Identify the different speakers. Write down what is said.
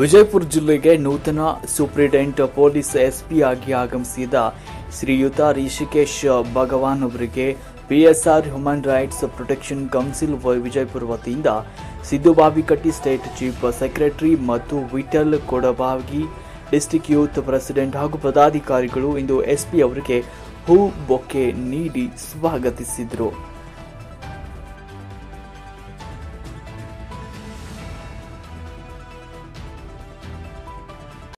Speaker 1: ವಿಜಯಪುರ ಜಿಲ್ಲೆಗೆ ನೂತನ superintendent police SP ಆಗಿ ಆಗಮಿಸಿದ ಶ್ರೀಯುತ ರಿಷಿಕೇಶ್ ಭಗವಾನ್ ಅವರಿಗೆ PSR human rights protection council Vijayapura ವತಿಯಿಂದ Siddu Bavikatti state chief secretary ಮತ್ತು Vittal Kodabagi district youth president ಹಾಗೂ ಪದಾಧಿಕಾರಿಗಳು ಇಂದು ಎಸ್ಪಿ ಅವರಿಗೆ ಹೂ ಬೊಕ್ಕೆ ನೀಡಿ ಸ್ವಾಗತಿಸಿದರು.